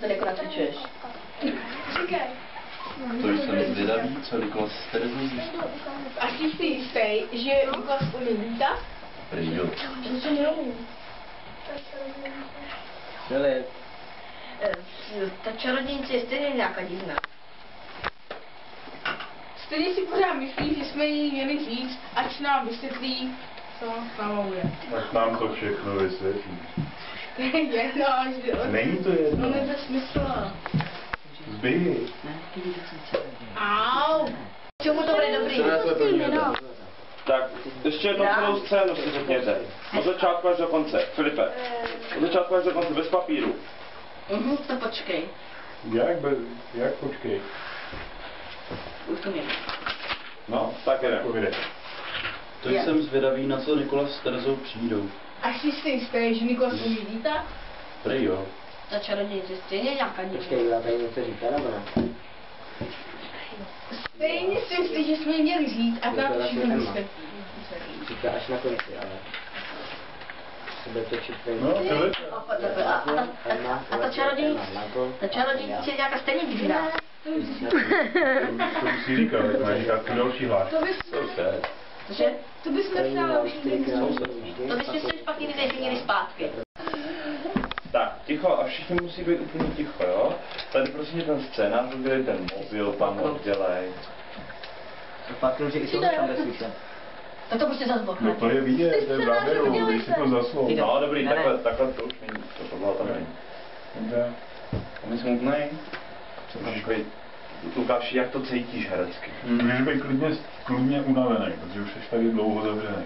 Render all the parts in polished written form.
Tady jako natřičuješ. To jsem zvědavý, co Nikolas s Terezou zjistí. A jsi si jistý, že Nikolas umí lítat? Prý jo. To neumí. Filip. Ta čarodějnice je stejně nějaká divná. Stejně si pořád myslí, že jsme jí měli říct, ať nám vysvětlí, co s náma bude. Tak nám to všechno vysvětlí. To je jedno, že Není to jedno. to nebude smysl. Zběj. Au! Čemu to bude dobrý? Tak, ještě jednou celou scénu si řekněte. Od začátku až do konce. Filipe. Od začátku až do konce, bez papíru. To počkej. Jak počkej? Už to mě. No, tak jdem. Povídej. To jsem zvědavý, na co Nikolas s Terezou přijdou. A jsi si jistý, že Nikolas umí lítat? Prý jo. Ta čarodějnice je stejně nějaká divná. Počkej, já tady něco říká, nebo ne? Stejně si myslí, že jsme jí měli říct, ať nám to všechno vysvětlí. Říká až na konci, ale... Se bude točit No, Filip. A ta čarodějnice je nějaká stejně divná. To musí říkat, to má říkat tu další hláš. Cože? To bys nepřála už někdy. To bychom si špatně vyměnili zpátky. Tak, ticho a všichni musí být úplně ticho, jo? Tady prosím ten scénář, kde ten mobil tam oddělej. Pak že i tohle tam neslyšel. Tak to prostě zase No bokne. to je vidět, to je v záběru, když si to zaslou. No dobrý, takhle to už není, to bylo tam není. Dobře. A my smutnej? Počkej, Lukáši, jak to cítíš herecky? Můžeš být klidně unavený, protože už jsi tady dlouho zavřený.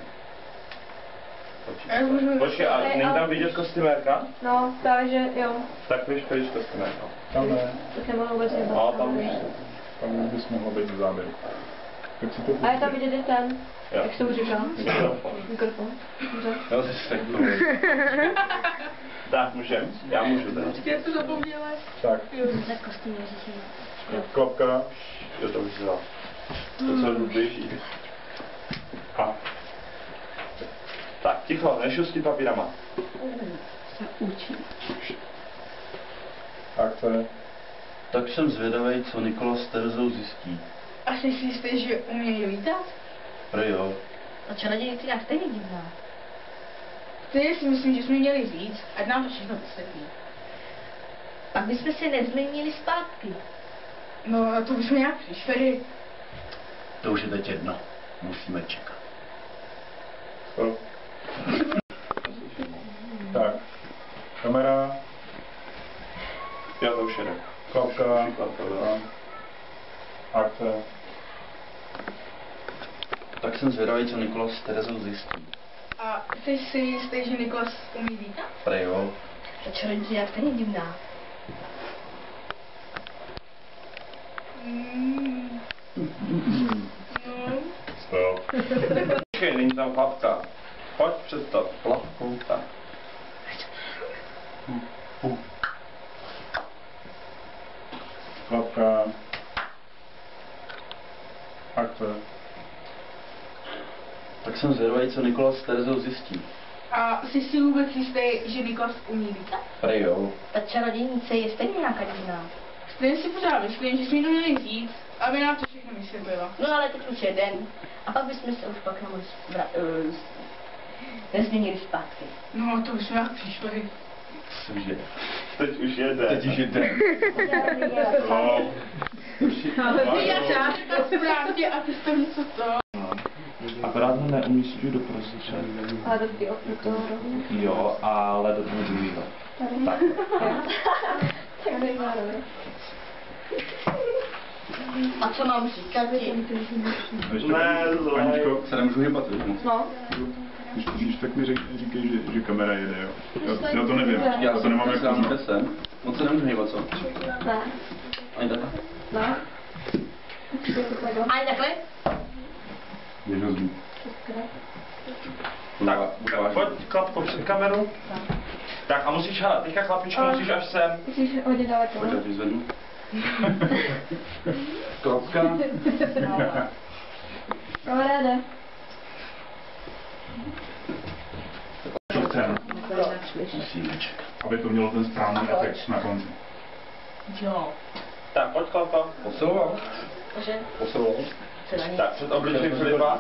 Počkej, a není tam vidět kostymérka? No, právě že jo. Tak pojď kostymérka. Tam ne, Tak nemohlo vůbec No, nebat. tam už tam bys mohla být v záběru. Tak si to A je tam vidět i ten, jo. jak jsem říkal. Mikrofon. Mikrofon. Dobře. Jo, jsi feknul. Tak, můžem? Já můžu teda. Já to zapomněla. Tak, Tak kostým je klapka. Jo, to už dělá. To co běží. A. Tak, ticho, nešustí papírama. se učí. Akce. Tak jsem zvědavý, co Nikolas s Terezou zjistí. A jsi si jistý, že umí lítat? Prý jo. A čarodějnice je nějak stejně divná. Stejně si myslím, že jsme jí měli říct, ať nám to všechno vysvětlí. Pak bychom si nezměnili zpátky. No, a to bychom nějak přišli. To už je teď jedno. Musíme čekat. Stop. Tak. Kamera. Jo, to už jede. Klapka. Akce. Tak jsem zvědavý, co Nikolas s Terezou zjistí. A jsi si jistý, že Nikolas umí lítat? Prý jo. Ta čarodějnice je nějak stejně divná. No. Stop. Počkej, není tam chlapka. Pojď představ. Plavkou. Tak. Klapka. Akce. Tak jsem zvědavý, co Nikolas s Terezou zjistí. A jsi si vůbec jistý, že Nikolas umí lítat? Prý jo. Ta čarodějnice je stejně nějaká divná. Stejně si pořád myslím, že jsme jí to měli říct, aby nám to všechno vysvětlila. No ale teď už jeden. A pak bychom se už pak nemohli nezměnili zpátky. No, to už jsme jak přišli. Cože? Teď už jede. Teď už jde. Stop. Já řekla správně a ty jsi to něco to. Akorát ho neumístňuji do prostředí. Ale do toho rohu. Jo, ale do toho druhého. Tak. Tady má rohu. A co mám říkat ti? Aničko, Se nemůžu hýbat, víš moc. No. když tak mi říkej, že kamera jede, jo. Já to nevím, Já to nemám jak sám uznat. sem. Moc se nemůžu hýbat, co? Ne. Ani takhle? Ne. Ani takhle? Běž ho zbít. Tak, pojď klapko před kameru. Tak a musíš, hele, teďka chlapičko musíš až sem. Musíš hodně daleko. Pojď, já ti zvednu. Klapka. Kamaráde. Co chcem, Musíme čekat. aby to mělo ten správný efekt na konci. Jo. Tak, pojď chlapa. Posiloval? Cože? Posiloval? Se na ní. Tak, před obličejem Filipa.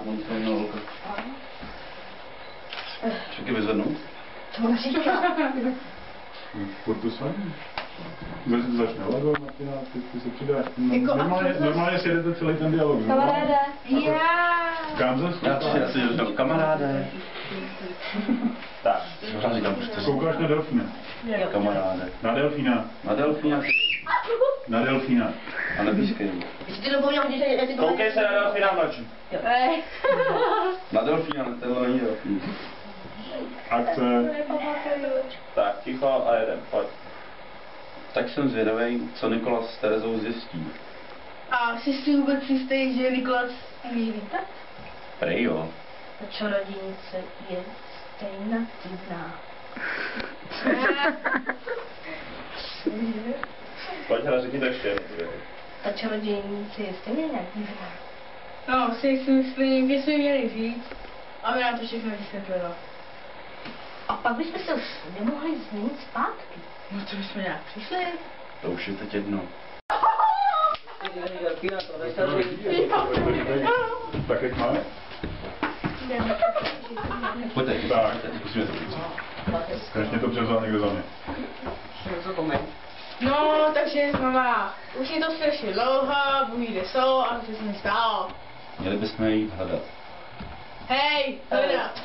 Čeky vyzvednout? To on říká. Furt to samé. Začne Lego, Martina, ty se přidáš. Jako Normálně si jdete celý ten dialog. Kamaráde. Já. Kam zase? Já si říkám, kamaráde. Tak. Já říkám, prostě Koukáš na delfína. kamaráde. Na delfína. Na delfína Na delfína. a nepískej. Jestli ty dobou měl že ty Koukej se na delfína v noči. Na delfína, tenhle není delfín. Akce. Tak, ticho a jedem, pojď. Tak jsem zvědavý, co Nikolas s Terezou zjistí. A jsi si vůbec jistý, že Nikolas umí lítat? Prej jo. Ta čarodějnice je stejná divná. Pojď, hra, řekni to ještě jednou. Ta čarodějnice je stejně nějak divná. No, si myslím, že jsme měli říct, aby nám to všechno vysvětlilo. A pak bychom se už nemohli změnit zpátky. No to bychom nějak přišli. To už je teď jedno. Tak jak máme? Pojďte, Tak, pojďte. zkusíme to říct. Konečně to převzal někdo za mě. No, takže mama, už je to strašně dlouho, Bůh kde jsou a co se mi stalo. Měli bychom jít hledat. Hej, hledat.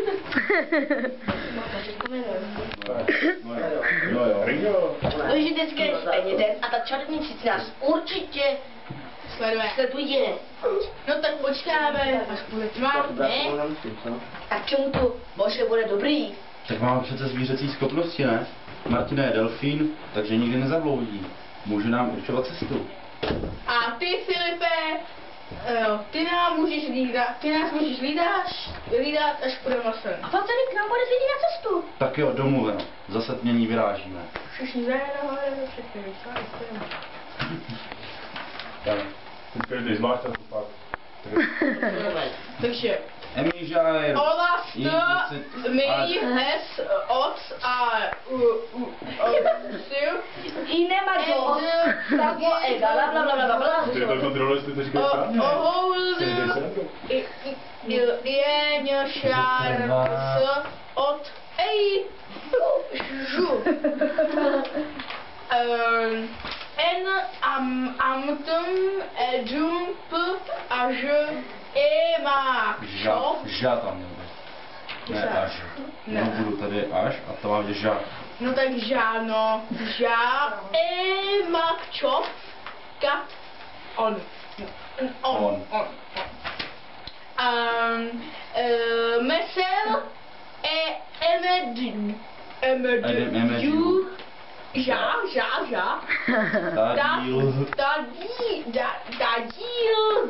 No jo. Ringo. To je vždycky stejně den a ta čarodějnice nás určitě Sleduje. sleduje. No tak počkáme, až bude tma, ne? A k čemu to bože bude dobrý? Tak máme přece zvířecí schopnosti, ne? Martina je delfín, takže nikdy nezabloudí. Může nám určovat cestu. A ty, Filipe, ty nás můžeš lídat, až půjdeme na sen. A pak tady k nám bude zvědět na cestu. Tak jo, domluveno. Zase tmění vyrážíme. Všichni zajedou, všechny vyšli. Tak, teď každý zvlášť a pak. Takže, Emížajer. Olaf, my, hes, oc a I nemá to. Savo, ega, bla bla bla bla bla. Ty to kontroluješ, ty to říkáš správně. Jen, šár, s, od, ej, žu. En, amtum, edum, p, a ž, má, šo. Ža tam měl být. Ne Ža. až. Ne. No budu tady až a to mám ža. No tak žáno, žá, má, čop, kat, on. On. Mesel, emedin, Emedin. žá, Tadíl. Dadíl,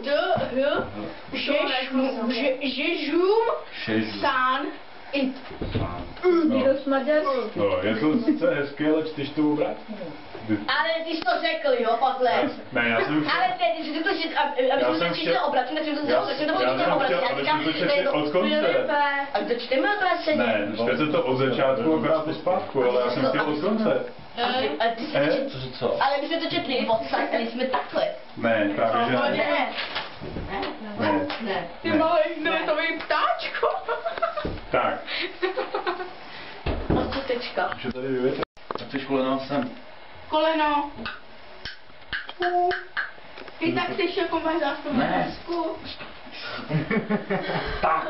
žežum, Šežu. sán, it. Někdo smaděr. No, je to sice hezké, ale čteš to obráceně. Ale ty jsi to řekl, jo, Pavle. Ne, já jsem Ale ty jsi to říct, aby jsme to četli obráceně, tak jsem to Já začal jsem chtěl, aby jsme to četli od konce. Ale to čteme obráceně. Ne, čtete to od začátku, akorát po zpátku, ale já jsem chtěl od konce. Ale ty jsi to četl. Cože co? Ale my jsme to četli odsaď, ale jsme takhle. Ne, právě že ne. Ne. Ne. Ne. Ty Ne. malé internetový ptáčko. Tak, A co tečka? už je tady vyvětr. Tak ty školená jsem. Koleno. Ty tak chceš jako máš zástup na Ne. desku. Tak.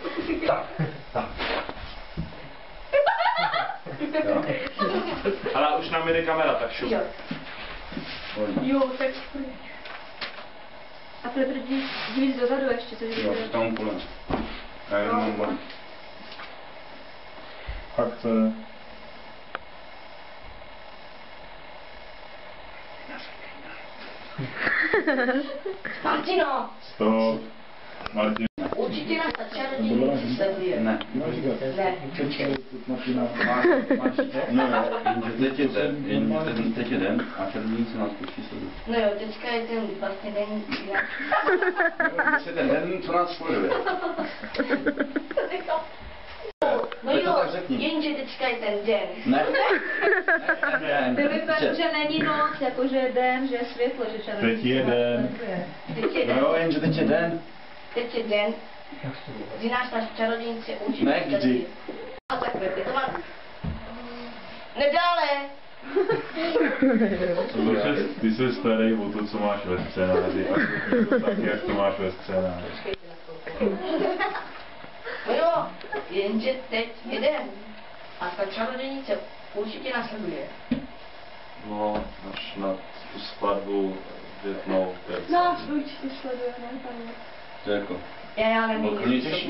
Jo? Ale už nám jde kamera, tak šup. Jo. Jo, tak A Filip, dívíš dozadu ještě, co Jo, tam kolem. Já jenom mám body. Akce. Martino, Stop. Martin. určitě nás ta čarodějnice sleduje. Ne. Ne. No, jenže teď je den a čarodějnice nás počí sledují. No jo, teďka je ten vlastně den, Když je ten den, co nás sleduje. No Tak to jo, tak řekl řekni. Jenže teďka je ten den. Ne. Ne. Filip, že není noc, jakože je den, že je světlo, že čarodějnice. Teď je den. Teď je No den. jo, jenže teď je den. Teď je den, kdy nás naše čarodějnice učí. Ne, kdy? A takhle, je to má... Nedále! Ty se starej o to, co máš ve scénáři. A taky, jak to máš ve scénáři. No jo, jenže teď je den. A ta čarodějnice určitě následuje. No, až na tu skladbu větnou věc. Nás určitě sleduje, ne, pane. To je jako... Já nevím, Bylo pro mě jestli těžší.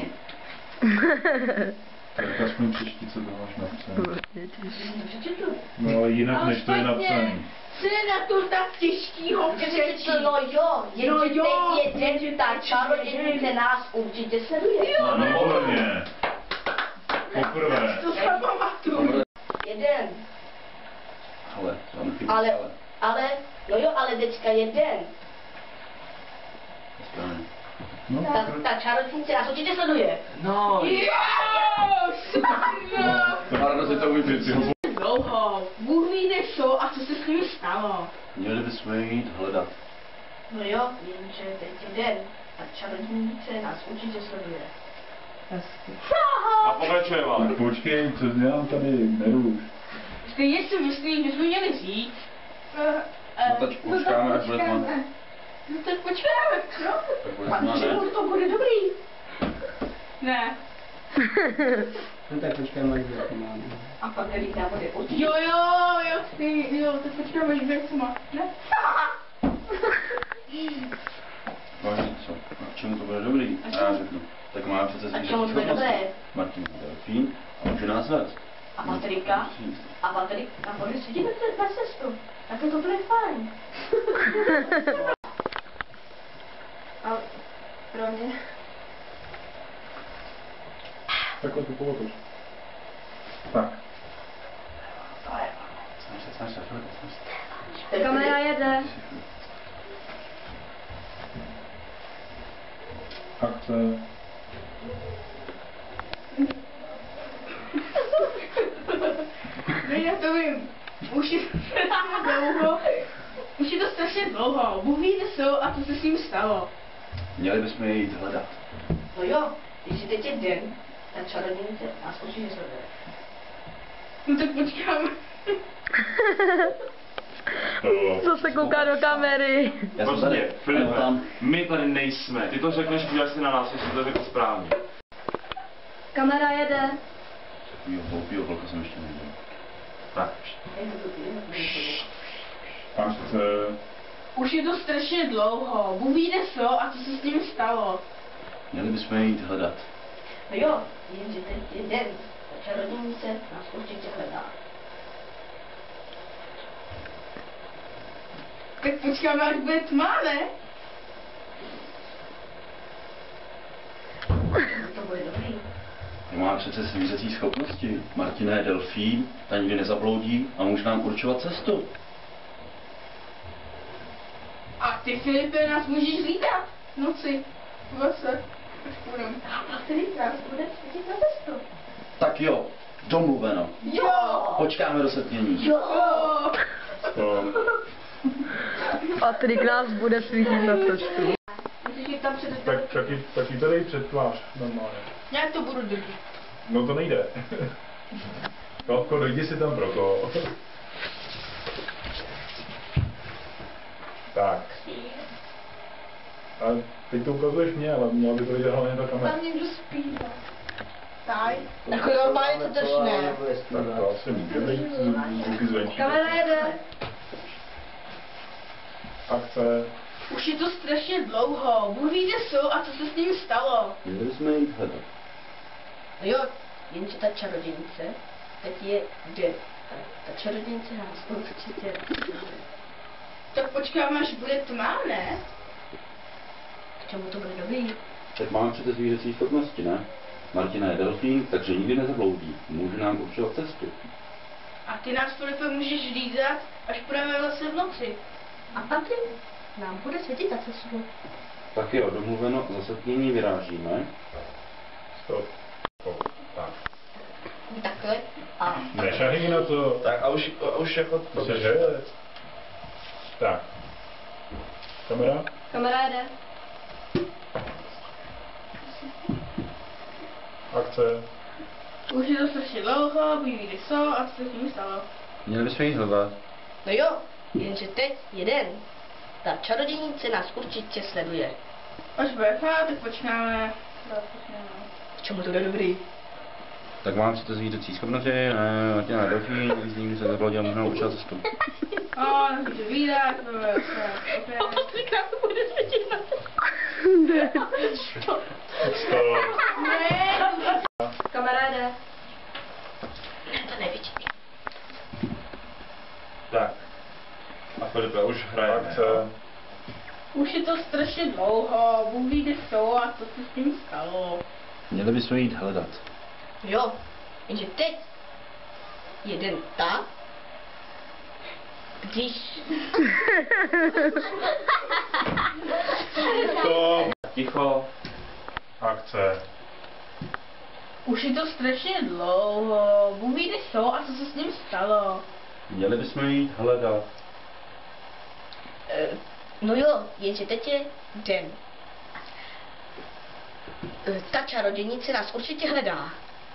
Tak aspoň přečti, co to máš napsané. Přečetl. No ale jinak, Ale než to je špatně. napsaný. Co je na to tak těžkýho přečíst? No jo, jenže No jo, teď je den, ta čarodějnice nás určitě sleduje. No výborně. Poprvé. To se pamatuju. Jeden. Ale, tam chybí Ale, no jo, ale teďka je den. Správně. No, Ta čarodějnice nás určitě sleduje. No, Marno si to uvědět. Dlouho. Bůh ví, kde jsou a co se s nimi stalo. Měli bychom jít hledat. No jo, jenže teď je den. Ta čarodějnice nás určitě sleduje. A pokračujeme, ale. počkej, co dělám tady, neruš. Stejně si myslím, že jsme měli říct. No teď počkáme, až bude tma. No tak počkáme, no. Tak bude Pak tma, ne? čemu to bude dobrý. Ne. no tak počkáme, až bude pomáhat. A pak Rita bude určitě. Jo, tak počkáme, až bude tma. Ne? Vážně, co? A k čemu to bude dobrý? A já řeknu. Tak máme přece A zvířat čemu to bude dobré? Martin Delfín a může nás vést. A Patrika? A Patrik nám bude svědět na cestu. Tak to bude fajn. Ale pro mě. Takhle to povotoč. Tak. Snaž se. Kamera jede. Akce. Ne, já to vím. Už je dlouho. Už je to strašně dlouho. Bůh ví, kde jsou a co se s ním stalo. Měli bychom je jít hledat. No jo, když teď je den, ta čarodějnice nás určitě sleduje. No tak počkáme. Co se kouká do kamery? Já jsem tady. Prostě, Filipe, Tam. my tady nejsme. Ty to řekneš, podíváš si na nás, jestli to řekl správně. Kamera jede. Takovýho hloupýho vlka jsem ještě neviděl. Tak. Akce. Už je to strašně dlouho. Bůh ví, kde jsou a co se s ním stalo. Měli bychom je jít hledat. No jo, jenže teď je den, ta čarodějnice nás určitě hledá. Tak počkáme, až bude tma, ne? To bude dobrý. My máme přece svířecí schopnosti. Martina je delfín, ta nikdy nezabloudí a může nám určovat cestu. A ty, Filipe, nás můžeš lítat v noci. V lese. Až půjdeme. A Patrik nás bude svědět na cestu. Tak jo, domluveno. Jo! Počkáme do setmění. Jo! To. Patrik nás bude svítit na cestu. Myslíš, že tam před Tak taky tady přetvář normálně. Já to budu dobrý. No to nejde. Kalko, dojdi si tam proto. Tak. A teď to ukazuješ mě, ale měla by to vidět hlavně ta kamera. Tam někdo zpívá. Taj. Jako normálně to tož ne. Tak to asi může být zvuky zvenčí. Kamera jede. Akce. Už je to strašně dlouho. Bůh ví, kde jsou a co se s ním stalo. Měli bychom je jít hledat. No jo, jenže ta čarodějnice, teď je den. Ta čarodějnice nás určitě sleduje. Tak počkáme, až bude tma, ne? K čemu to bude dobrý? Tak máme přece zvířecí schopnosti, ne? Martina je delfín, takže nikdy nezabloudí. Může nám určovat cestu. A ty nás, Filipe, můžeš lídat, až půjdeme v lese v noci. A Patrik nám bude světit na cestu. Tak jo, domluveno, za setmění vyrážíme. Stop. Tak. Takhle Šahy na to. Tak a už jako... Jsi herec. Tak. Kamera? Kamaráde. Akce. Už je to strašně dlouho, buď víte co a co se s tím stalo. Měli bychom jít hledat. No jo, jenže teď je den. Ta čarodějnice nás určitě sleduje. Až bude fakt, tak počkáme. K čemu to jde dobrý? Tak mám si to zvířecí schopnosti, Martina Delfín, z ní se zablodil možná určitě cestu. O, nemůžu výdat, to je Patrik nám to bude světit na Stop. Kamaráde. Ne, to nevidí. Tak. A Filipe, už hrajeme. Akce. Už je to strašně dlouho, Bůh ví, kde jsou a co se s tím stalo. Měli bychom jít hledat. Jo, jenže teď je den tak, když... Stop. Ticho. Akce. Už je to strašně dlouho, Bůh ví, kde jsou a co se s ním stalo. Měli bychom jít hledat. No jo, jenže teď je den. Ta čarodějnice nás určitě hledá.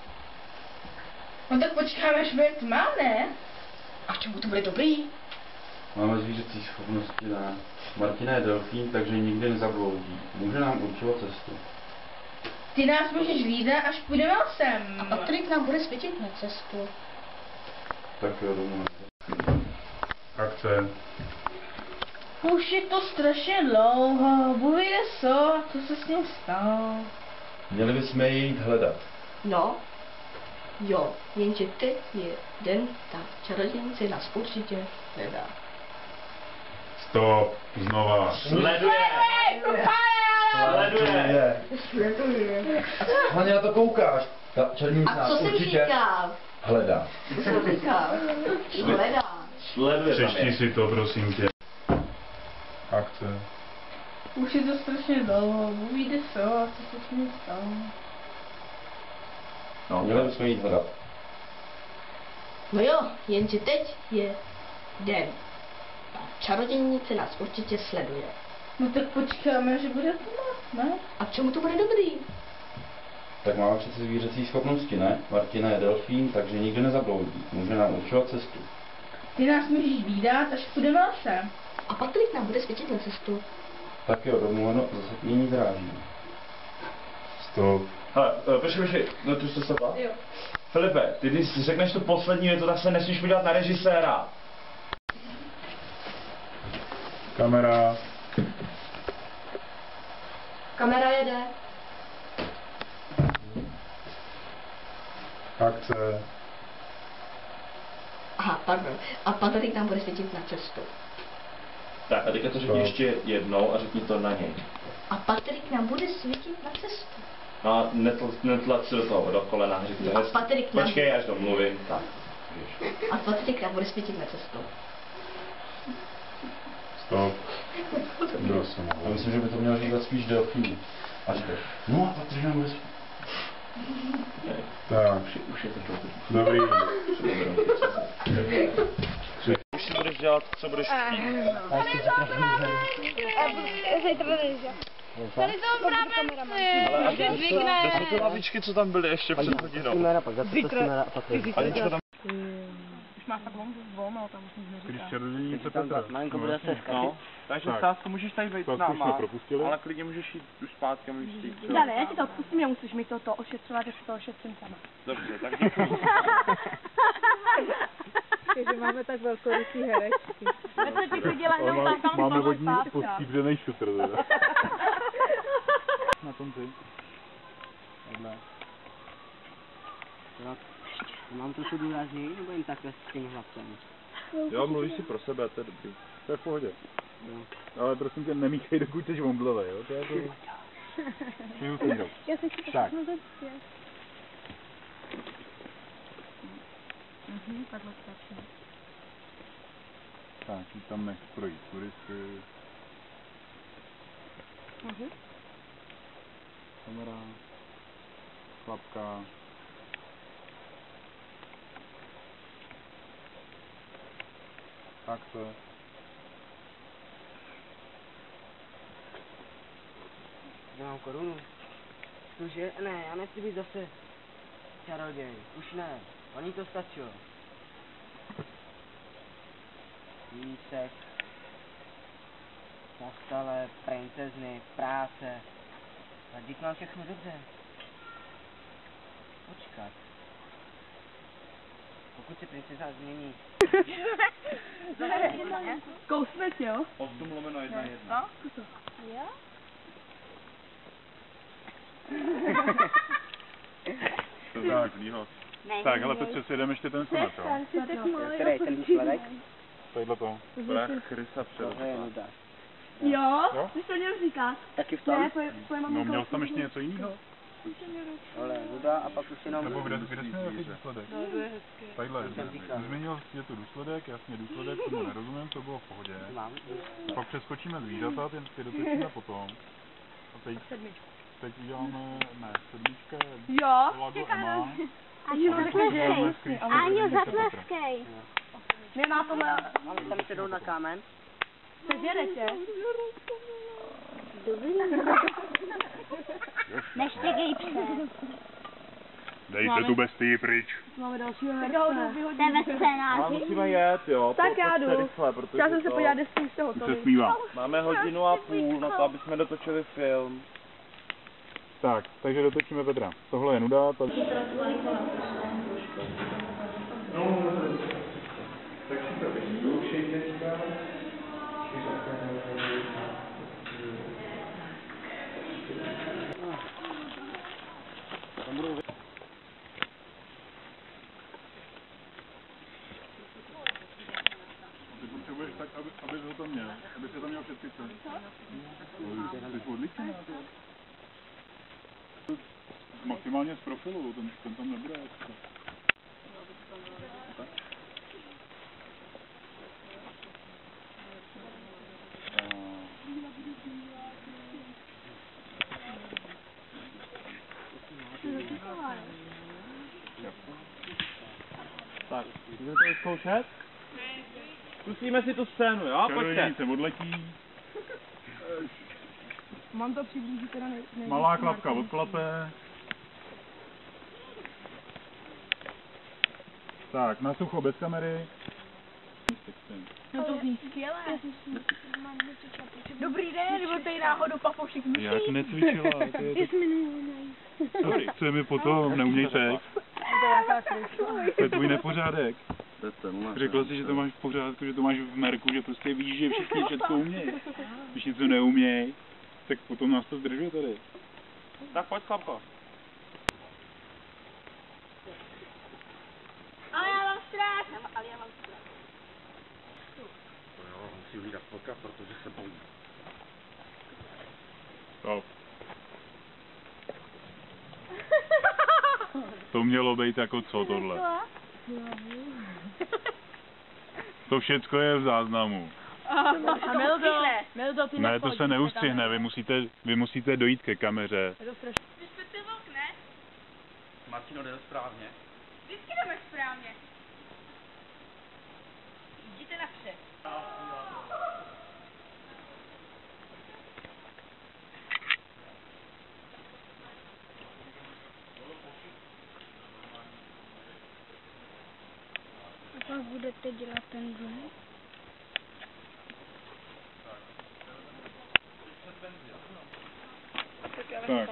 No tak počkáme, až bude tma, ne? A čemu to bude dobrý? Máme zvířecí schopnosti, ne? Martina je delfín, takže nikdy nezabloudí. Může nám určovat cestu. Ty nás můžeš výdat, až půjdeme sem. A Patrik nám bude světit na cestu. Tak jo, domů. Akce. Už je to strašně dlouho, Bůh ví, kde jsou a co se s ním stalo. Měli bychom jít hledat. No, jo, jenže teď je den, ta čarodějnice nás určitě hledá. Stop. Znova. Sleduje. Sleduje. Hlavně na to koukáš. Ta černíka A nás co jsem určitě říkal? hledá. Co jsem říkal? Hledá. Sleduje tam Přečti je. si to, prosím tě. Akce. Už je to strašně dlouho, Bůh ví, kde jsou a co se s ním stalo. No, měli bychom jít hledat. No jo, jenže teď je den. Ta čarodějnice nás určitě sleduje. No tak počkáme, že bude tma, ne? A k čemu to bude dobrý? Tak máme přece zvířecí schopnosti, ne? Martina je delfín, takže nikdy nezabloudí. Může nám určovat cestu. Ty nás můžeš výdat, až půjdeme sem. A Patrik nám bude světit na cestu. Tak jo, domluveno, zase jiný dráží. Stop. Hele, počkej, no tu jste se bál? Jo. Filipe, ty když řekneš tu poslední větu, tak se nesmíš podívat na režiséra. Kamera. Kamera jede. Akce. Aha, pardon. A Patrik nám bude světit na cestu. Tak a teďka to řekni ještě jednou a řekni to na něj. A Patrik nám bude světit na cestu. No a netlač se do toho, do kolena, řekni to A hezky. Patrik nám... Počkej, až domluvím. Tak. A Patrik nám bude světit na cestu. Stop. Kdo se Já myslím, že by to měl říkat spíš delfín. A říkat, no a Patrik nám bude světit. Tak. Už je to Dobrý. Už si budeš dělat, co budeš chtít. Tady to právě Ale vždy zvykne. kde jsou ty lavičky, co tam byly ještě před hodinou? Už má fakt volno, tam už nic Když neříká. čarodějnice Petra. No, takže Tak. Stásku můžeš tady být s Tak už jsme náma, propustili. ale klidně můžeš jít už zpátky, můžeš jít. Dane, já ti to odpustím, nemusíš mi to ošetřovat, že si to ošetřím sama. Dobře, tak děkuji. Takže máme tak velkorysý herečky. Já to ti viděla Ale jenom tam máme toho vodní párka. postříbrněný šutr. teda. Na tom ty. Takhle. Mám trochu důrazněji, nebo jen takhle s tím hlavcem? Jo, mluvíš si pro sebe, to je dobrý. To je v pohodě. No. Ale prosím tě, nemíchej, dokud jsi omdlele, jo? To je to... Přijdu ten rok. Já se ti Tak. všechno zeptě. Takhle stačí. Tak, jít tam nech projít turisty. Kamera. Chlapka. Tak to je. Že mám korunu. Cože? Ne, já nechci být zase čaroděj. Už ne. Oni to stačilo. Lísek. Postele, princezny, práce. A dík mám všechno dobře. Počkat. Pokud se princeza změní. Kousnec, jo? 8/1/1. Jo? To tak, výhod. Tak, ale Petře, si jdeme ještě ten sonat, jo? Který ten výsledek? Tadyhle to. Prach Krysa Tohle je nuda. Jo? Jo? Ty jsi to měl říkat? Taky v tom? No, měl jsi tam ještě něco jiného? Ale nuda a pak už jenom... Nebo kde jsi měl jaký důsledek? No, to je hezké. Tadyhle. jsem říkal. Změnil je to důsledek, jasně důsledek, tomu nerozumím, to bylo v pohodě. Mám. Pak přeskočíme zvířata, ty dotočíme potom. A teď uděláme, ne, sedmička je Jo? Lago Ema. Aňo, zatleskej. Aňo, Petr. zatleskej. Nemá tohle... Máme tam sednout na kámen? Seděde tě. Dobrý. Neštěkej pře. Dejte tu bestii pryč. Máme dalšího herce. To je ve scénáři. Musíme jet, jo. Tak já jdu. Rychle, protože Chtěla jsem se to- podívat, jestli už to Už hotový. se smívá. Máme 1,5 hodiny na to, aby jsme dotočili film. Tak, takže dotočíme Petra. Tohle je nuda, tady... Ty potřebuješ tak, abys ho tam měl, abys ho tam měl před pice. Ty jsi odličená, ty. Maximálně z profilu, ten tam nebude. Tak, můžeme to vyzkoušet? Pustíme si tu scénu, jo? Pojďte. Čarodějnice odletí, Mám to přiblížit teda malá klapka odklape. Tak, na sucho bez kamery. No to zní skvěle. Dobrý den, nebo tady náhodou papošek myší. Já jsi necvičila, to je to... Sorry, co mi potom, neuměj sex. To je tvůj nepořádek. Řekla jsi, že to máš v pořádku, že to máš v merku, že prostě víš, že všichni všechno umějí. Když něco neumějí, tak potom nás to zdržuje tady. Tak pojď, chlapko. Ale já mám strach. Ale já mám strach. Musí uvídat fotka, protože se bojí. Stop. To mělo být jako co tohle? To všecko je v záznamu. A Mildo, ty Ne, to se neustřihne, vy musíte dojít ke kameře. Je to strašně. Ty jste vlk, ne? Martino, jde to správně. Vždycky jdeme správně. Jděte napřed. A pak budete dělat ten zvuk? Tak,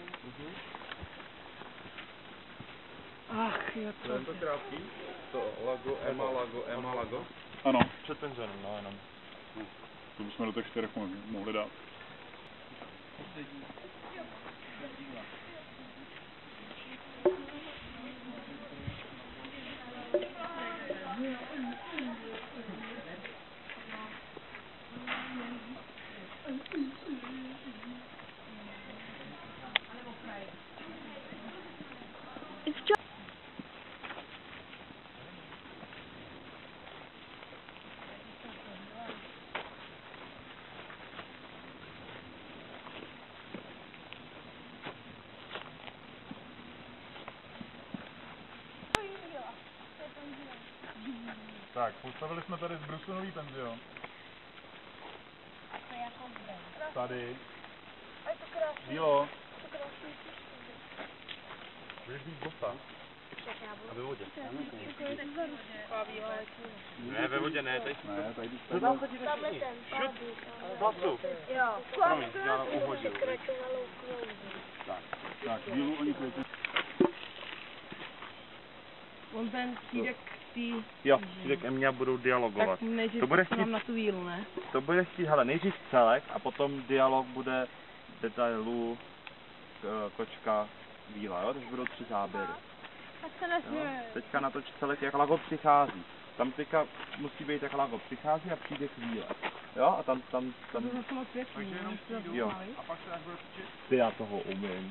Ach, jo, to. To krátký? To Lago Ema. ano. Před penzénem, no jenom. To bychom do těch 4 mohli dát. Tak, postavili jsme tady z brusu nový penzion. Tady. Dílo. Budeš být bosa. A ve vodě. Ne, ve vodě ne, tady ne, tady jdu. Co tam chodíte všichni? Šut! Hlasu! Jo. Promiň, já uhodil. Tak, dílu oni klidně. On ten Cídek tý... Jo, Cídek Emě budou dialogovat. Tak nejdřív to bude chtít... na tu vílu, ne? To bude chtít, hele, nejdřív celek a potom dialog bude detailů, kočka, víla, jo? Takže budou 3 záběry. Tak se nesmíme. Teďka natoč celek, jak Lago přichází. Tam teďka musí být, jak Lago přichází a přijde chvíle. Jo? A tam... To je to moc věcí, takže jenom přijdu, jo. A pak se až bude točit. Ty, já toho umím.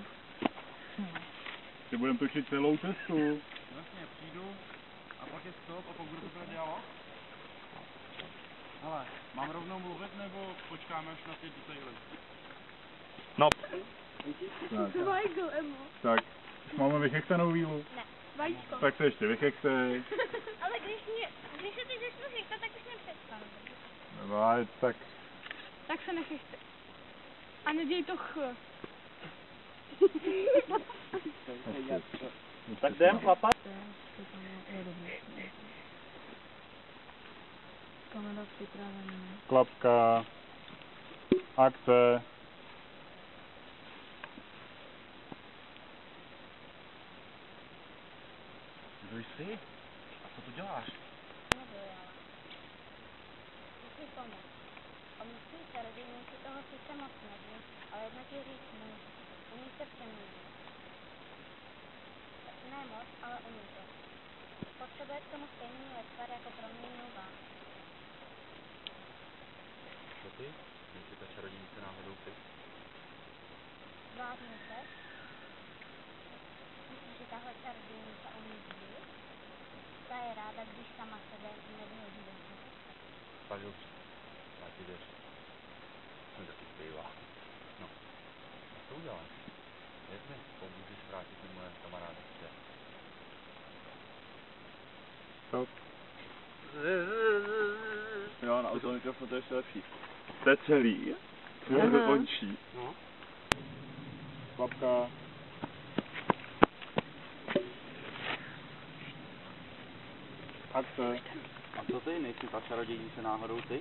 Ty budeme točit celou cestu. Vlastně, přijdu a pak je stop a pak budu pořád dialog. Hele, mám rovnou mluvit nebo počkáme až na ty detaily? No. Tak, máme vychechtanou vílu? Ne, vajíčko. Tak se ještě vychechtej. Ale když se teď začnu chechtat, tak už nepřestanu. No, ale tak... Tak se nechechte. A neděj to ch. Tak jdem, chlapa. Kamera připravená. Klapka. Akce. Kdo jsi? A co tu děláš? Musí pomoct. A musí se rodinníci toho sice moc neví, ale jedno ti říct můžu. Umí se přeměnit. Ne moc, ale umí to. Potřebuje k tomu stejný lekvar jako proměnil vám. Co ty? Nejsi ta čarodějnice náhodou ty? Vážně se? Myslíš, že tahle čarodějnice umí žít? Ta je ráda, když sama sebe nevyhodí do toho. Tak dobře. Já ti věřím. Jsme taky zpívá. No. A co uděláš? Jak mi pomůžeš vrátit mi moje kamarádce? Stop. Jo, na automikrofonu to je ještě lepší. To je celý. To končí. No. Klapka. Akce. A co ty? Nejsi ta čarodějnice náhodou ty?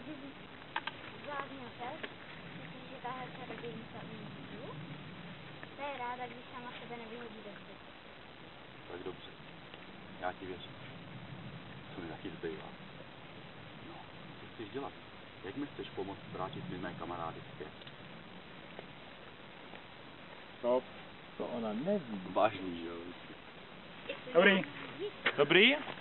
Vážně se? Myslíš, že tahle čarodějnice umí žít? Ta je ráda, když sama sebe nevyhodí do vzduchu. Tak dobře. Já ti věřím. Co mi taky zbývá? No, co chceš dělat? Jak mi chceš pomoct vrátit mi mé kamarády zpět? Stop. To ona neví. Vážný, jo? Dobrý. Dobrý?